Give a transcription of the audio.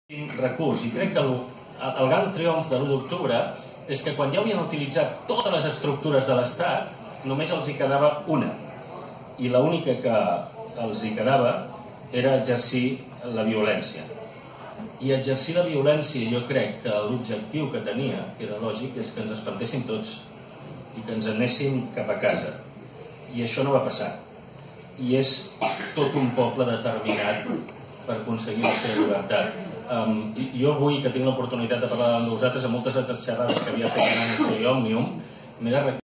recurs, i crec que el gran triomf de l'1 d'octubre és que quan ja havien utilitzat totes les estructures de l'Estat, només els hi quedava una. I l'única que els hi quedava era exercir la violència. I exercir la violència, jo crec que l'objectiu que tenia, que era lògic, és que ens espantéssim tots i que ens anéssim cap a casa. I això no va passar. I és tot un poble determinat per aconseguir la seva llibertat. Jo avui, que tinc l'oportunitat de parlar amb vosaltres, en moltes altres xerrades que havia fet en ANC i Òmnium, m'he de